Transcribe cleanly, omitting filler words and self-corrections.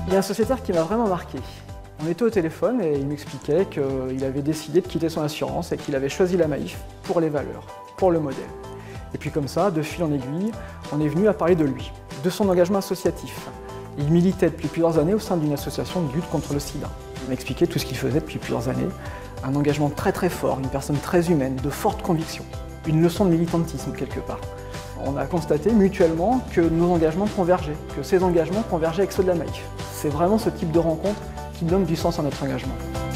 Il y a un sociétaire qui m'a vraiment marqué. On était au téléphone et il m'expliquait qu'il avait décidé de quitter son assurance et qu'il avait choisi la Maïf pour les valeurs, pour le modèle. Et puis comme ça, de fil en aiguille, on est venu à parler de lui, de son engagement associatif. Il militait depuis plusieurs années au sein d'une association de lutte contre le sida. Il m'expliquait tout ce qu'il faisait depuis plusieurs années, un engagement très très fort, une personne très humaine, de fortes convictions, une leçon de militantisme quelque part. On a constaté mutuellement que nos engagements convergeaient, que ces engagements convergeaient avec ceux de la Maïf. C'est vraiment ce type de rencontre qui donne du sens à notre engagement.